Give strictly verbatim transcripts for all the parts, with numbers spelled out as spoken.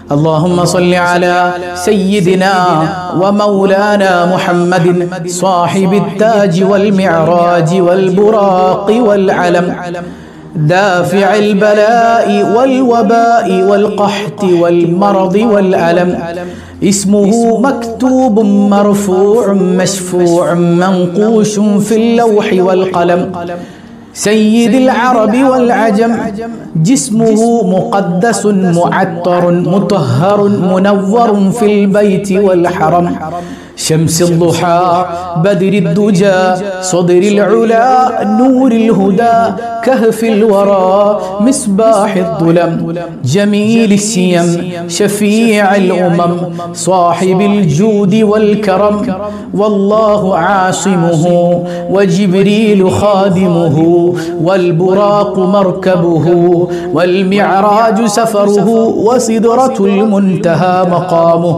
اللهم صل على سيدنا ومولانا محمد صاحب التاج والمعراج والبراق والعلم، دافع البلاء والوباء والقحط والمرض والألم، اسمه مكتوب مرفوع مشفوع منقوش في اللوح والقلم، سيد العرب والعجم، جسمه مقدس معطر مطهر منور في البيت والحرم، شمس الضحى بدر الدجى صدر العلا نور الهدى كهف الورى مصباح الظلم، جميل السيم شفيع الأمم صاحب الجود والكرم، والله عاصمه وجبريل خادمه والبراق مركبه والمعراج سفره وسدرة المنتهى مقامه،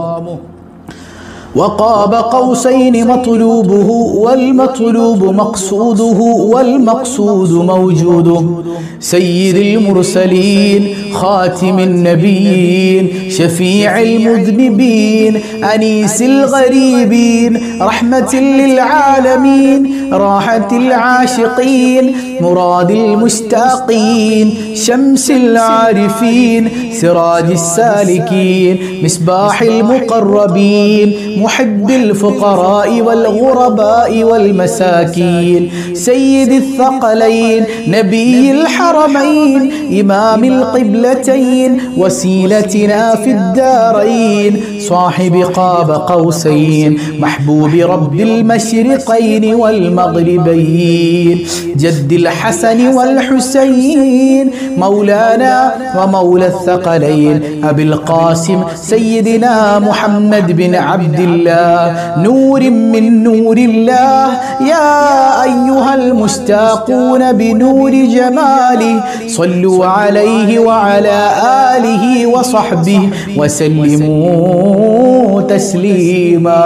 وقاب قوسين مطلوبه والمطلوب مقصوده والمقصود موجوده، سيد المرسلين خاتم النبيين شفيع المذنبين أنيس الغريبين رحمة للعالمين راحة العاشقين مراد المشتاقين، شمس العارفين سراج السالكين مصباح المقربين محب الفقراء والغرباء والمساكين، سيد الثقلين نبي الحرمين إمام القبلتين وسيلتنا في الدارين، صاحب قاب قوسين محبوب رب المشرقين والمغربين، جد الحسن والحسين مولانا ومولى الثقلين أبي القاسم سيدنا محمد بن عبد الله نور من نور الله، يا أيها المشتاقون بنور جماله صلوا عليه وعلى آله وصحبه وسلموا تسليما.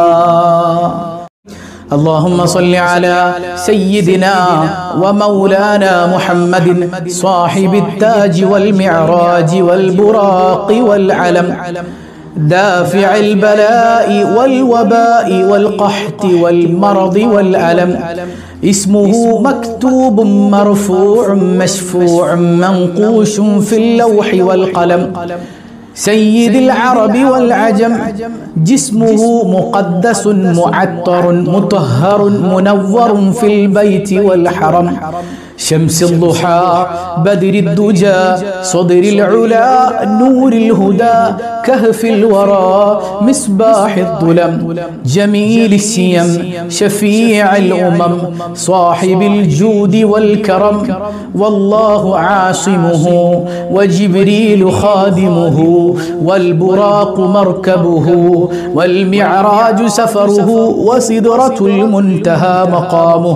اللهم صل على سيدنا ومولانا محمد صاحب التاج والمعراج والبراق والعلم، دافع البلاء والوباء والقحط والمرض والألم، اسمه مكتوب مرفوع مشفوع منقوش في اللوح والقلم، سيد العرب والعجم، جسمه مقدس معطر مطهر منور في البيت والحرم، شمس الضحى بدر الدجى صدر العلا نور الهدى كهف الورى مصباح الظلم، جميل السيم شفيع الأمم صاحب الجود والكرم، والله عاصمه وجبريل خادمه والبراق مركبه والمعراج سفره وسدرة المنتهى مقامه،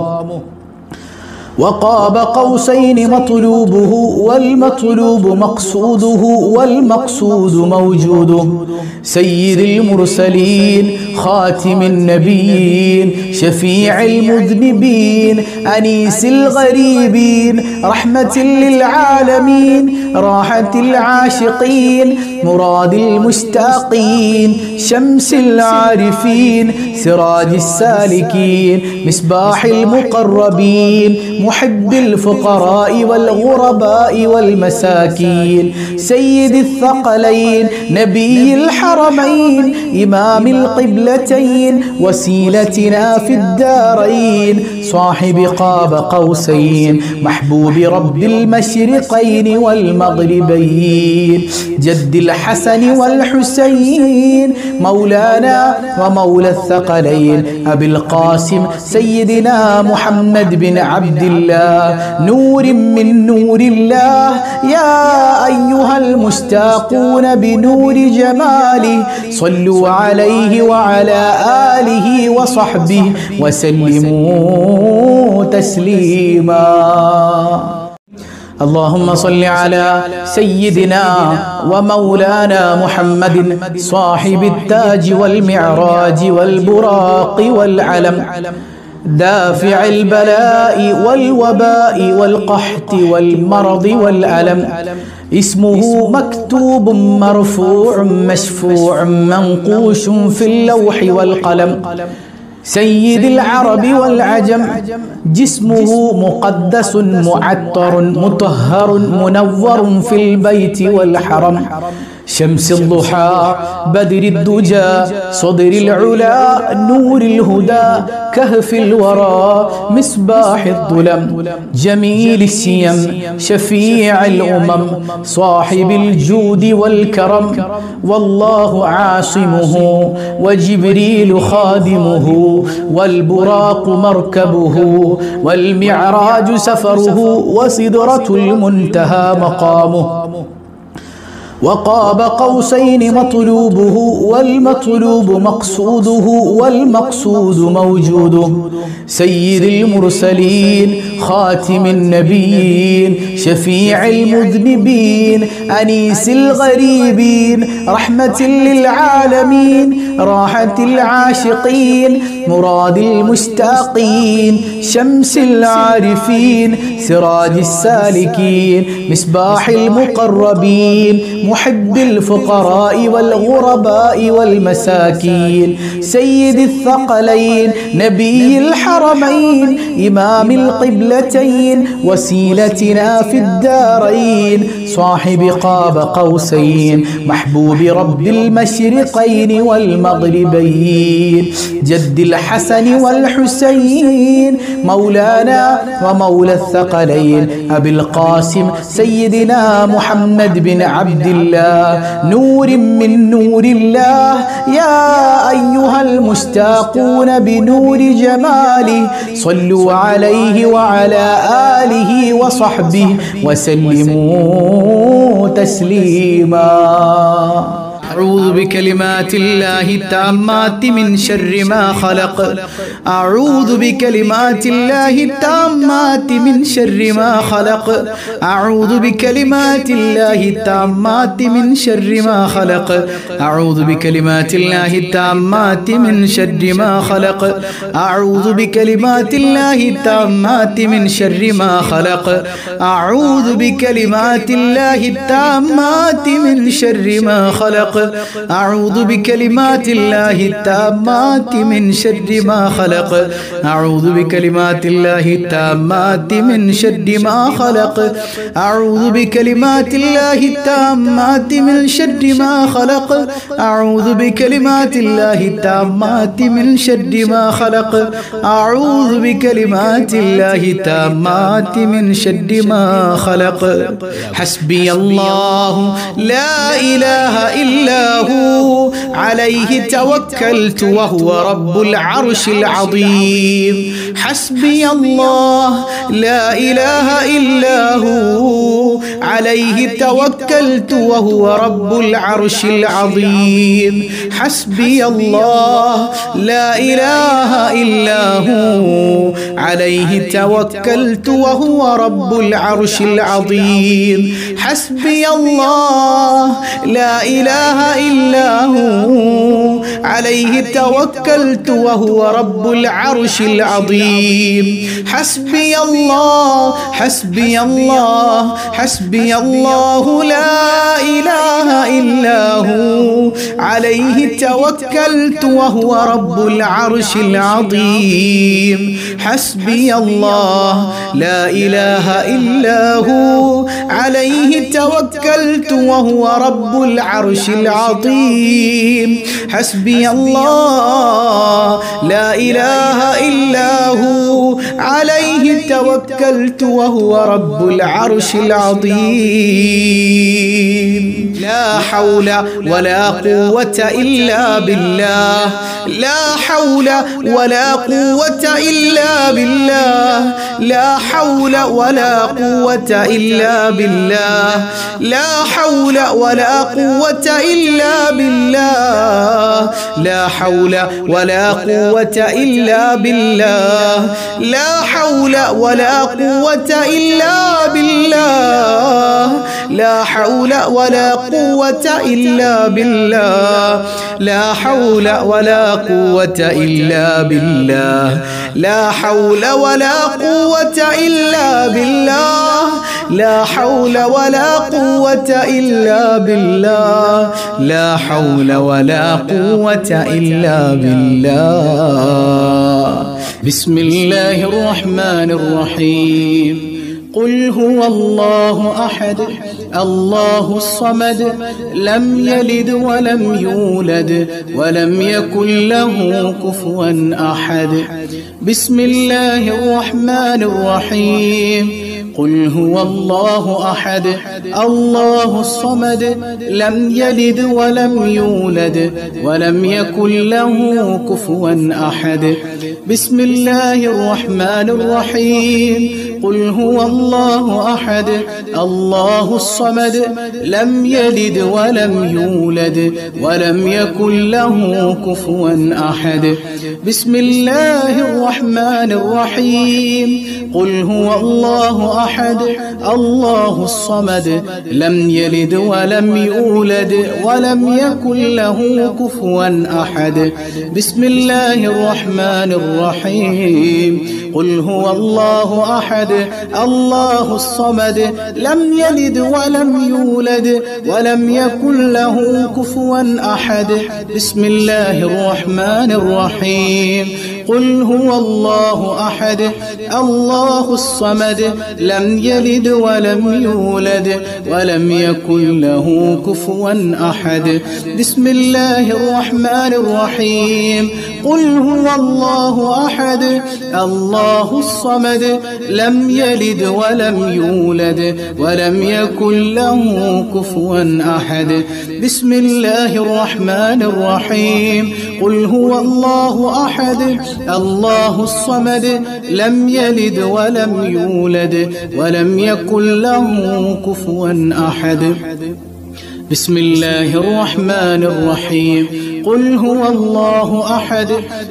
وقاب قوسين مطلوبه والمطلوب مقصوده والمقصود موجوده، سيد المرسلين خاتم النبيين شفيع المذنبين أنيس الغريبين رحمة للعالمين راحة العاشقين مراد المشتاقين، شمس العارفين سراج السالكين مصباح المقربين محب الفقراء والغرباء والمساكين، سيد الثقلين نبي الحرمين إمام القبلتين وسيلتنا في الدارين، صاحب قاب قوسين محبوب رب المشرقين والمغربين، جد الحسن والحسين مولانا ومولى الثقلين أبي القاسم سيدنا محمد بن عبد الله نور من نور الله، يا أيها المشتاقون بنور جماله صلوا عليه وعلى آله وصحبه وسلموا تسليما. اللهم صل على سيدنا ومولانا محمد صاحب التاج والمعراج والبراق والعلم، دافع البلاء والوباء والقحط والمرض والألم، اسمه مكتوب مرفوع مشفوع منقوش في اللوح والقلم سيد العرب والعجم جسمه مقدس معطر مطهر منور في البيت والحرم شمس الضحى بدر الدجى صدر العلا نور الهدى كهف الورى مصباح الظلم جميل السيم شفيع الأمم صاحب الجود والكرم والله عاصمه وجبريل خادمه والبراق مركبه والمعراج سفره وسدرة المنتهى مقامه وقاب قوسين مطلوبه والمطلوب مقصوده والمقصود موجوده سيد المرسلين خاتم النبيين شفيع المذنبين أنيس الغريبين رحمة للعالمين راحة العاشقين مراد المشتاقين شمس العارفين سراج السالكين مصباح المقربين محب الفقراء والغرباء والمساكين سيد الثقلين نبي الحرمين إمام القبلتين وسيلتنا في الدارين صاحب قاب قوسين محبوب رب المشرقين والمغربين جد الحسن والحسين مولانا ومولى الثقلين أبي القاسم سيدنا محمد بن عبد الله نور من نور الله يا أيها المشتاقون بنور جماله صلوا عليه وعلى آله وصحبه وسلموا تسليما أعوذ بكلمات الله التامات من شر ما خلق أعوذ بكلمات الله التامات من شر ما خلق أعوذ بكلمات الله التامات من شر ما خلق أعوذ بكلمات الله التامات من شر ما خلق أعوذ بكلمات الله التامات من شر ما خلق أعوذ بكلمات الله التامات من شر ما خلق أعوذ بكلمات الله التامات من شر ما خلق أعوذ بكلمات الله التامات من شر ما خلق أعوذ بكلمات الله التامات من شر ما خلق أعوذ بكلمات الله التامات من شر ما خلق أعوذ بكلمات الله التامات من شر ما خلق حسبي الله لا إله إلا هو عليه توكلت وهو رب العرش العظيم حسبي الله لا إله إلا هو عليه توكلت وهو رب العرش العظيم حسبي الله لا إله إلا هو عليه توكلت وهو رب العرش العظيم حسبي الله لا إله إلا هو عليه توكلت وهو رب العرش العظيم حسبي الله حسبي الله حسبي الله لا إله إلا هو عليه توكلت وهو رب العرش العظيم حسبي الله لا إله إلا هو عليه توكلت وهو رب العرش العظيم حسبي الله لا إله إلا هو عليه توكلت وهو رب العرش العظيم لا حول ولا قوة إلا بالله لا حول ولا قوة إلا بالله لا حول ولا قوة إلا بالله لا حول ولا قوة إلا بالله لا حول ولا قوة إلا بالله لا حول ولا قوة إلا بالله لا حول ولا قوة إلا بالله لا حول ولا قوة إلا بالله لا حول ولا قوة إلا بالله لا حول ولا قوة إلا بالله لا حول ولا قوة إلا بالله. بسم الله الرحمن الرحيم. قل هو الله أحد الله الصمد لم يلد ولم يولد ولم يكن له كفوا أحد. بسم الله الرحمن الرحيم. قل هو الله أحد الله الصمد لم يلد ولم يولد ولم يكن له كفوا أحد. بسم الله الرحمن الرحيم. قل هو الله أحد الله الصمد لم يلد ولم يولد ولم يكن له كفوا أحد. بسم الله الرحمن الرحيم. قل هو الله أحد الله الصمد لم يلد ولم يولد ولم يكن له كفوا أحد. بسم الله الرحمن الرحيم. قل هو الله أحد الله الصمد لم يلد ولم يولد ولم يكن له كفوا أحد. بسم الله الرحمن الرحيم. قل هو الله أحد الله الصمد لم يلد ولم يولد ولم يكن له كفوا أحد. بسم الله الرحمن الرحيم. قل هو الله أحد الله الصمد لم يلد ولم يولد ولم يكن له كفوا أحد. بسم الله الرحمن الرحيم. قل هو الله أحد الله الصمد لم يلد ولم يولد ولم يكن له كفوا أحد. بسم الله الرحمن الرحيم. قل هو الله أحد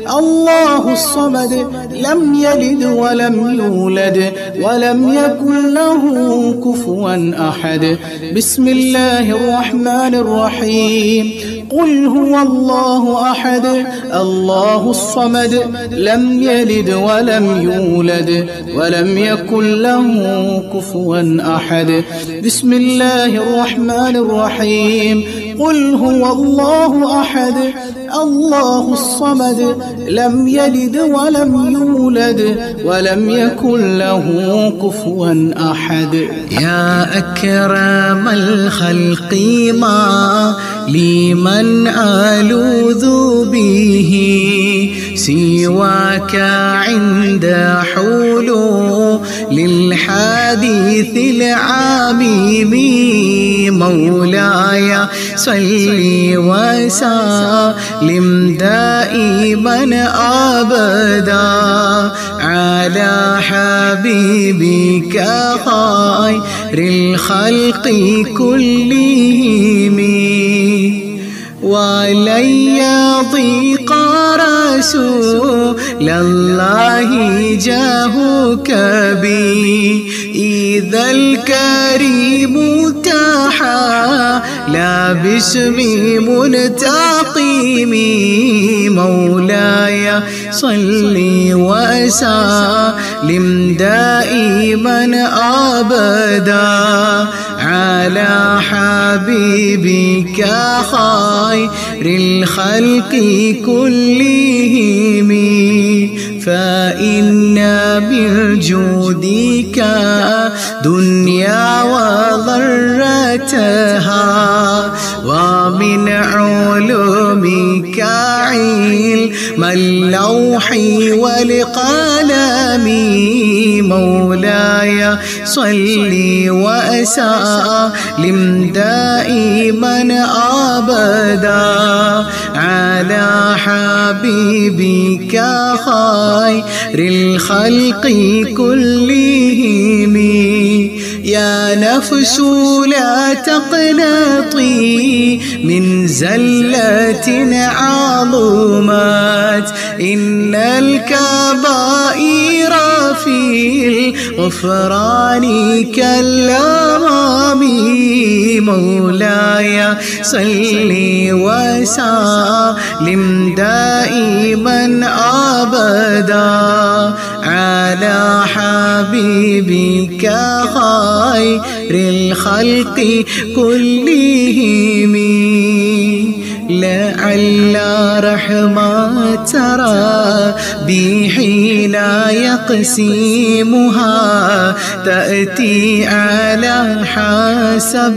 الله الصمد لم يلد ولم يولد ولم يكن له كفوا أحد. بسم الله الرحمن الرحيم. قل هو الله أحد الله الصمد لم يلد ولم يولد ولم يكن له كفوا أحد. بسم الله الرحمن الرحيم. قل هو الله أحد الله الصمد لم يلد ولم يولد ولم يكن له كفوا أحد. يا أكرم الخلق ما لي من ألوذ به سواك عند حلول للحديث العميم. مولاي صل وسلم دائما أبدا على حبيبك خير الخلق كلهم. ولن يضيق رسول الله جاهك بي إذا الكريم تحالى باسم منتقم. مولاي صل وسلم دائما أبدا على حبيبك خير الخلق كلهم. فإن برجودك دنيا وضرتها ومن علومك علم اللوح والقلم. مولاي صل وسلم دائما أبدا على حبيبك خير الخلق كلهم. يا نفس لا تقنطي من زلة عظمت إن الكبائر في الغفران كالأمام. مولاي صل وسلم دائما أبدا على حبيبك بك خير الخلق كلهم لعل رحمة ربي حين يقسمها تأتي على حسب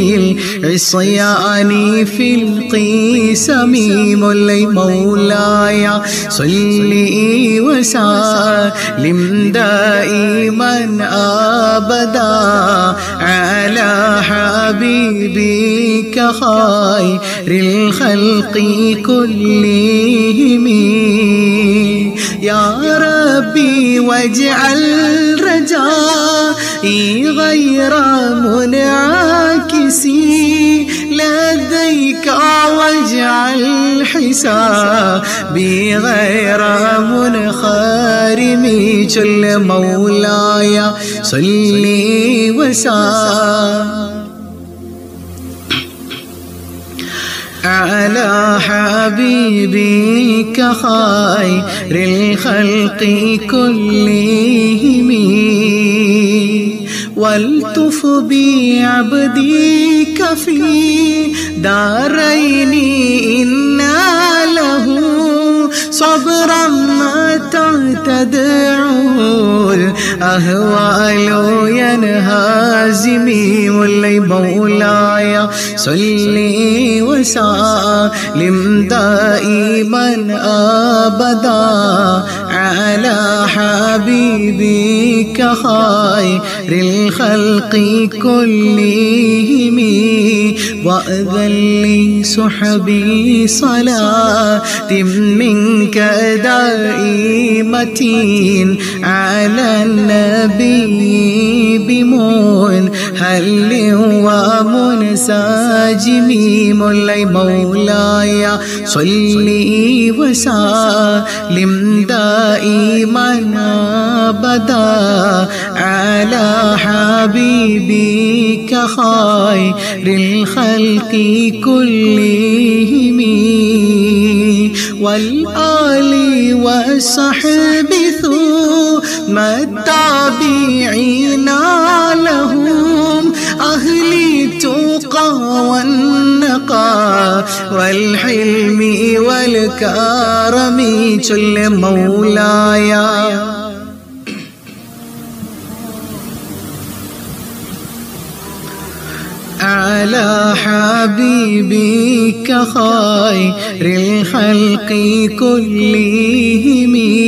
العصيان في القسم مولاي مولاي صلي وسلم دائما أبدا على حبيبك خير الخلق كلهم يا ربي واجعل رجائي غير منعكس لديك واجعل حسابي غير منخرم جل مولاي صلي وسلم على حبيبك خير الخلق كلهم والتف بعبدك في دارين إن له صبرا متى تدعو الأهوال ينهزمي مولاي مولاي صلي وسلم دائما أبدا على حبيبك خير الخلق كلهم وأذن لي سحبي صلاة منك دائمة على النبي بمنهل ومنسجم مولاي مولاي صلي وسلم دائما أبدا على حبيبك خير الخلق كلهم والآل والصحب ثم التابعين لهم أهل التقى والنقى والحلم والكرم جل مولاي على حبيبك خير الخلق كلهم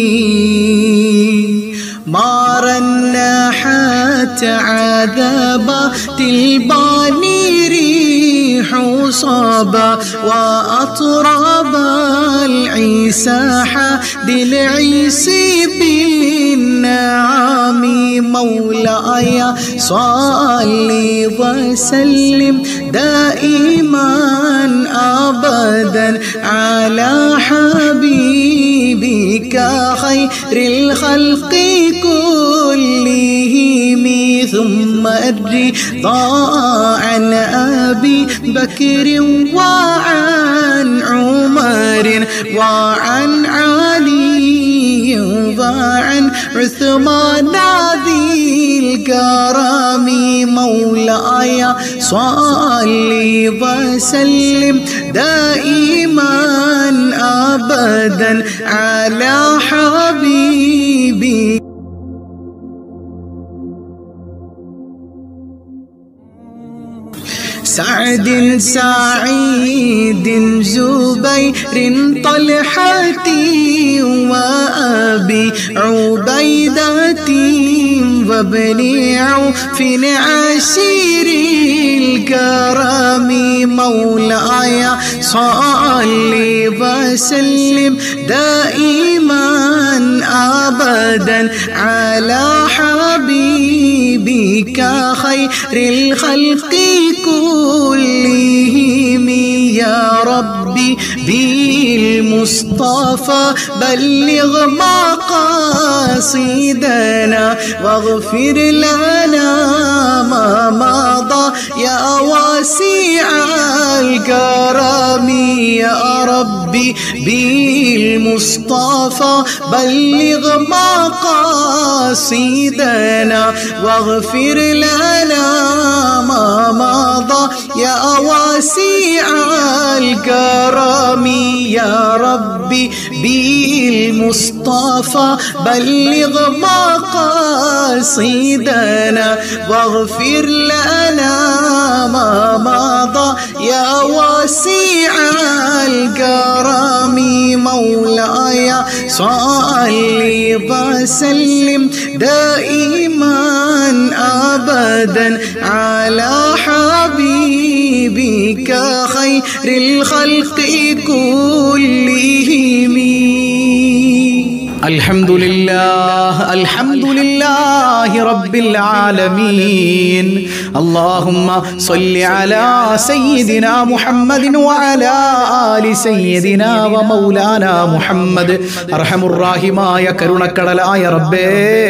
ما رنحت عذابات الباني ريح صابا وأطرب العيسى حد العيسي بالنعم مولاي صلي وسلم دائما أبدا على حبيبك خير الخلق كلهم ثم الرضا عن أبي بكر وعن عمر وعن علي وعن عثمان ذي الكرم مولاي صلي وسلم دائما أبدا على حبيبي سعد سعيد زبير طلحة وأبي عبيدة وابن عوف عشير الكرم مولاي صلي وسلم دائما أبدا على حبيبك خير الخلق كلهم يا ربي بالمصطفى بلغ مقاصدنا واغفر لنا ما مضى يا واسع الكرم يا ربي بالمصطفى بلغ مقاصدنا واغفر لنا ما مضى يا واسع الكرم يا ربي بالمصطفى بلغ مقاصدنا واغفر لنا ما مضى يا واسع الكرم مولاي صل وسلم دائما أبدا على حبيبك خير الخلق كلهم. الحمد لله الحمد لله رب العالمين. اللهم صل على سيدنا محمد وعلى آل سيدنا ومولانا محمد. അർഹമുർറാഹിമായ കരുണക്കടലായ റബ്ബേ,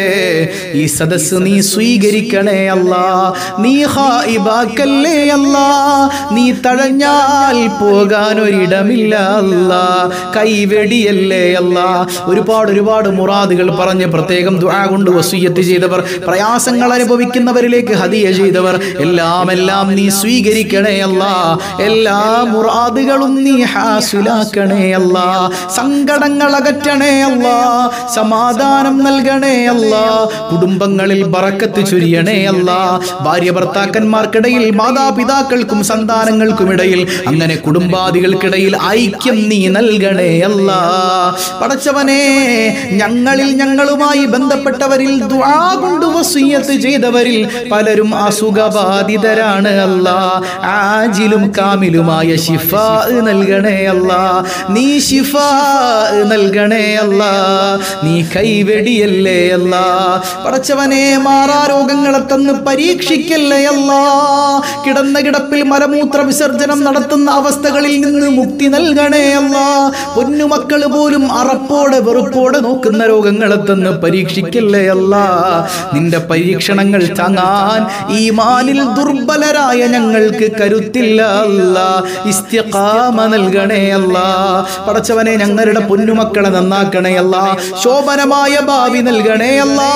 ഈ സദസ്സ് നീ സ്വീകരിക്കണേ അല്ലാ. നീ ഖായിബാക്കല്ലേ അല്ലാ. നീ തഴഞ്ഞാൽ പോകാൻ ഒരിടമില്ല അല്ലാ. കൈവെടിയല്ലേ അല്ലാ. ഒരുപാട് ഒരുപാട് മുറാദുകൾ പറഞ്ഞ് പ്രത്യേകം ദുആ കൊണ്ട് വസിയ്യത്ത് ചെയ്തവർ, പ്രയാസങ്ങൾ അനുഭവിക്കുന്നവരിലേക്ക് ഹദിയ ചെയ്തവർ, എല്ലാം എല്ലാം നീ സ്വീകരിക്കണേ അല്ലാ. എല്ലാ മുറാദുകളും നീ ഹാസിലാക്കണേ അല്ലാ. സങ്കടങ്ങൾ അകറ്റണേ അല്ലാ. സമാധാനം നൽകണേ അല്ലാ. കുടുംബങ്ങളിൽ ബറക്കത്ത് ചൊരിയണേ അല്ലാ. ഭാര്യ ഭർത്താക്കന്മാർക്കിടയിൽ, മാതാപിതാക്കൾക്കും സന്താനങ്ങൾക്കുമിടയിൽ, അങ്ങനെ കുടുംബാദികൾക്കിടയിൽ ഐക്യം നീ നൽകണേ അല്ലാ. പടച്ചവനെ, ഞങ്ങളിൽ ഞങ്ങളുമായി ബന്ധപ്പെട്ടവരിൽ ദുആ കൊണ്ട് വസിയ്യത്ത് ചെയ്തവരിൽ പലരും അസുഖബാധിതരാണ് അല്ലാ. ആജിലും കാമിലുമായ ശിഫാ നൽകണേ അല്ലാ. നീ ശിഫാ നൽകണേ അല്ലാ. നീ കൈവെടിയല്ലേ അല്ലാ. പടച്ചവനെ, മാറാ രോഗങ്ങളെ തന്ന് പരീക്ഷിക്കല്ലേ അല്ലാ. കിടന്ന കിടപ്പിൽ മലമൂത്ര വിസർജനം നടത്തുന്ന അവസ്ഥകളിൽ നിന്ന് മുക്തി നൽകണേ അല്ലാ. പൊന്നുമക്കൾ പോലും അറപ്പോടെ വെറുപ്പോടെ നോക്കുന്ന രോഗങ്ങളെ തന്ന് പരീക്ഷിക്കല്ലേ അല്ലാ. നിന്റെ പരീക്ഷണങ്ങൾ താങ്ങാൻ ഈമാനിൽ ദുർബലരായ ഞങ്ങൾക്ക് കരുത്തില്ല അല്ലാ. ഇസ്തിഖാമ നൽകണേ അല്ലാ. പടച്ചവനെ, ഞങ്ങളുടെ പൊന്നുമക്കളെ നന്നാക്കണേ അല്ലാ. ശോഭനമായ ഭാവി നൽകണേ അല്ലാ.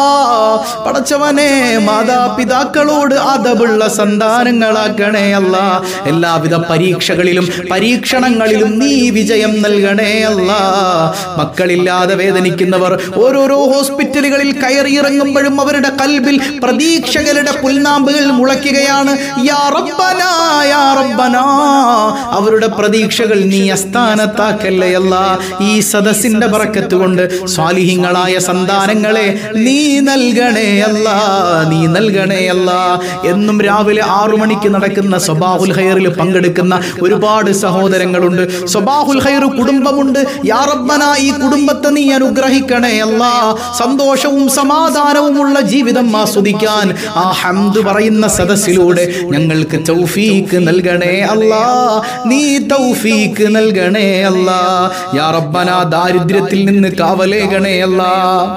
പടച്ചവനെ, മാതാപിതാക്കളോട് അദബുള്ള സന്താനങ്ങളാക്കണേ അല്ലാ. എല്ലാവിധ പരീക്ഷകളിലും പരീക്ഷണങ്ങളിലും നീ വിജയം നൽകണേ അല്ലാ. മക്കളില്ലാതെ വേദനിക്കുന്നവർ ഓരോരോ ഹോസ്പിറ്റലുകളിൽ കയറിയിറങ്ങുമ്പോഴും അവരുടെ കൽബിൽ പ്രതീക്ഷകളുടെ പുൽനാമ്പുകൾ മുളയ്ക്കുകയാണ്. യാ റബ്ബനാ യാ റബ്ബനാ, അവരുടെ പ്രതീക്ഷകൾ നീ അസ്ഥാനത്താക്കല്ലേ അല്ലാ. ഈ സദസ്സിന്റെ ബറക്കത്ത് കൊണ്ട് സ്വാലിഹീങ്ങളായ സന്താനങ്ങളെ നീ നൽകണേ അല്ലാ. നീ നൽകണേ അല്ലാ. എന്നും രാവിലെ ആറു മണിക്ക് നടക്കുന്ന സ്വബാഹുൽ ഖൈറിൽ പങ്കെടുക്കുന്ന ഒരുപാട് സഹോദരങ്ങളുണ്ട്. സ്വബാഹുൽ ഖൈർ കുടുംബമുണ്ട്. യാ റബ്ബനാ, ഈ കുടുംബത്തെ നീ അനുഗ്രഹിക്കണേ അല്ലാ. സന്തോഷവും സമാധാനവുമുള്ള ജീവിതം ആസ്വദിക്കാൻ ആ ഹംദ് പറയുന്ന സദസ്സിലൂടെ ഞങ്ങൾക്ക് തൗഫീക്ക് നൽകണേ അല്ലാ. നീ തൗഫീക്ക് നൽകണേ അല്ലാ. യാ റബ്ബനാ, ദാരിദ്ര്യത്തിൽ നിന്ന് കാവലേകണേ അല്ലാ.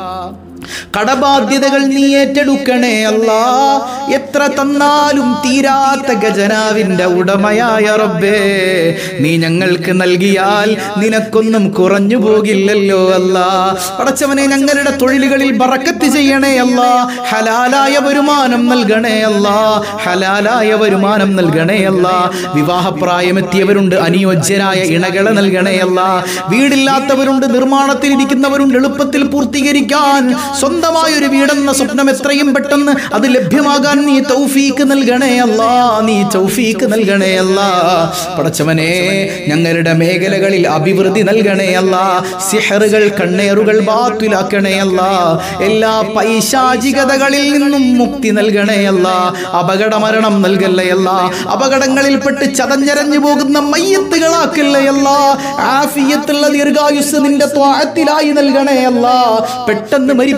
കടബാധ്യതകൾ നീ ഏറ്റെടുക്കണേ അല്ലാ. എത്ര തന്നാലും തീരാത്ത ഖജനാവിന്റെ ഉടമയായ റബ്ബേ, നീ ഞങ്ങൾക്ക് നൽകിയാൽ നിനക്കൊന്നും കുറഞ്ഞു പോകില്ലല്ലോ അല്ലാ. പടച്ചവനെ, ഞങ്ങളുടെ തൊഴിലുകളിൽ ബറക്കത്ത് ചെയ്യണേ അല്ലാ. ഹലാലായ വരുമാനം നൽകണേ അല്ലാ. ഹലാലായ വരുമാനം നൽകണേ അല്ലാ. വിവാഹപ്രായമെത്തിയവരുണ്ട്, അനുയോജ്യരായ ഇണകളെ നൽകണേ അല്ലാ. വീടില്ലാത്തവരുണ്ട്, നിർമ്മാണത്തിലിരിക്കുന്നവരുണ്ട്. എളുപ്പത്തിൽ പൂർത്തീകരിക്കാൻ സ്വന്തമായൊരു വീടെന്ന സ്വപ്നം എത്രയും പെട്ടെന്ന് അത് ലഭ്യമാകാൻ നീ തൗഫീക്ക് നൽകണേ അല്ലാ. നീ തൗഫീക്ക് നൽകണേ അല്ലാ. പടച്ചവനെ, ഞങ്ങളുടെ മേഖലകളിൽ അഭിവൃദ്ധി നൽകണേ അല്ലാ. സിഹറുകൾ, കണ്ണേറുകൾ ബാത്തിലാക്കണേ അല്ലാ. എല്ലാ പൈശാചികതകളിൽ നിന്നും മുക്തി നൽകണേ അല്ലാ. അപകട മരണം നൽകല്ലേ അല്ലാ. അപകടങ്ങളിൽപ്പെട്ട് ചതഞ്ഞരഞ്ഞു പോകുന്ന മയ്യത്തുകളാക്കല്ലേ അല്ലാ. ആഫിയത്തുള്ള ദീർഘായുസ് നിന്റെ ത്വാഅത്തിലായി നൽകണേ അല്ലാ. പെട്ടെന്ന് മരിപ്പിക്കും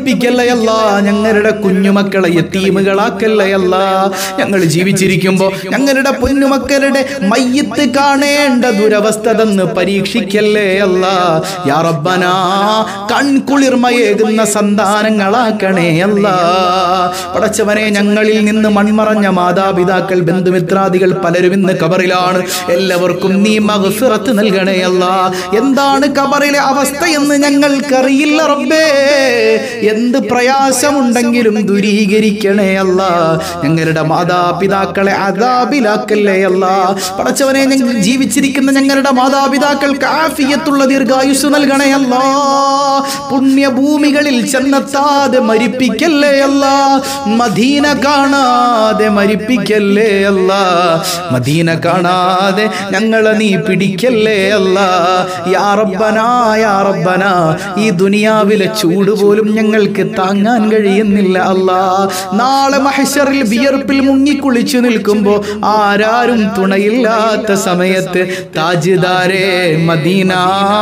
മരിപ്പിക്കല്ലേ അല്ലാ, ഞങ്ങളുടെ കുഞ്ഞുമക്കളെ യതീമുകളാക്കല്ലേ അല്ലാ. ഞങ്ങൾ ജീവിച്ചിരിക്കുമ്പോ ഞങ്ങളുടെ പൊന്നുമക്കളുടെ മയ്യത്ത് കാണേണ്ട ദുരവസ്ഥ തന്ന് പരീക്ഷിക്കല്ലേ അല്ലാ. യാ റബ്ബനാ, കൺകുളിർമയേകുന്ന സന്താനങ്ങളാക്കണേ അല്ലാ. പടച്ചവനെ, ഞങ്ങളിൽ നിന്ന് മൺമറഞ്ഞ മാതാപിതാക്കൾ, ബന്ധുമിത്രാദികൾ പലരും ഇന്ന് ഖബറിലാണ്. എല്ലാവർക്കും നീ മഗ്ഫിറത്ത് നൽകണേ അല്ലാ. എന്താണ് ഖബറിലെ അവസ്ഥയെന്ന് ഞങ്ങൾക്കറിയില്ല റബ്ബേ. എന്ത് പ്രയാസമുണ്ടെങ്കിലും ദൂരീകരിക്കണേ അല്ലാ. ഞങ്ങളുടെ മാതാപിതാക്കളെ അദാബിലാക്കല്ലേ അല്ലാ. പടച്ചവനെ, ഞങ്ങൾ ജീവിച്ചിരിക്കുന്ന ഞങ്ങളുടെ മാതാപിതാക്കൾക്ക് ആഫിയത്തുള്ള ദീർഘായുസ് നൽകണേ അല്ലാ. പുണ്യഭൂമികളിൽ ചെന്നെത്താതെ മരിപ്പിക്കല്ലേ അല്ലാ. മദീന കാണാതെ മരിപ്പിക്കല്ലേ അല്ലാ. മദീന കാണാതെ ഞങ്ങളെ നീ പിടിക്കല്ലേ അല്ലാ. യാ റബ്ബനാ, യാ റബ്ബനാ, ഈ ദുനിയാവിലെ ചൂട് പോലും ഞങ്ങൾക്ക് താങ്ങാൻ കഴിയുന്നില്ല അല്ലാ. നാളെ മഹ്ശറിൽ വിയർപ്പിൽ മുങ്ങിക്കുളിച്ചു നിൽക്കുമ്പോ ആരാരും തുണയില്ലാത്ത സമയത്ത് താജ്ദാരെ മദീന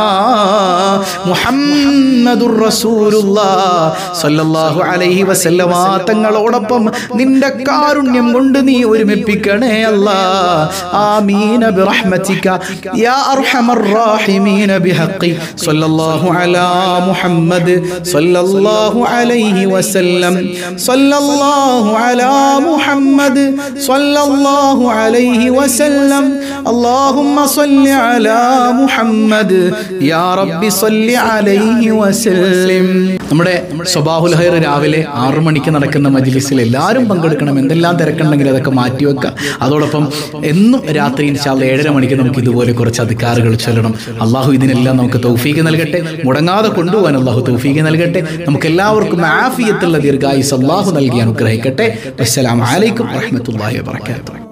മുഹമ്മദുർ റസൂലുള്ളാഹ് സ്വല്ലല്ലാഹു അലൈഹി വസല്ലമ തങ്ങളോടൊപ്പം നിന്റെ കാരുണ്യം കൊണ്ട് നീ ഒരുമിപ്പിക്കണേ അല്ലാ. ആമീൻ ബിറഹ്മതിക യാ അർഹമർ റഹീമീൻ ബിഹഖി സ്വല്ലല്ലാഹു അലാ മുഹമ്മദ് സ്വല്ലല്ലാഹു അലൈഹി വസല്ലം. സ്വല്ലല്ലാഹു അലാ മുഹമ്മദ് സ്വല്ലല്ലാഹു അലൈഹി വസല്ലം. അല്ലാഹുമ്മ സ്വല്ലി അലാ മുഹമ്മദ് യാ റബ്ബി സ്വല്ലി അലൈഹി വസല്ലം. നമ്മുടെ സ്വബാഹുൽ ഖൈർ രാവിലെ ആറു മണിക്ക് നടക്കുന്ന മജ്ലിസിൽ എല്ലാവരും പങ്കെടുക്കണം. എന്തെല്ലാം തിരക്കുണ്ടെങ്കിൽ അതൊക്കെ മാറ്റിവെക്കുക. അതോടൊപ്പം എന്നും രാത്രി ഇൻഷാ അല്ലാഹ് ഏഴര മണിക്ക് നമുക്ക് ഇതുപോലെ കുറച്ച് അദ്കാറുകൾ ചൊല്ലണം. അള്ളാഹു ഇതിനെല്ലാം നമുക്ക് തൗഫീഖ് നൽകട്ടെ. മുടങ്ങാതെ കൊണ്ടുപോകാൻ അള്ളാഹു തൗഫീഖ് നൽകട്ടെ. നമുക്ക് എല്ലാവർക്കും ആഫിയത്തുള്ള ദീർഘായുസ് അള്ളാഹു നൽകി അനുഗ്രഹിക്കട്ടെ. അസ്സലാമു അലൈക്കും വറഹ്മത്തുള്ളാഹി വബറകാതുഹു.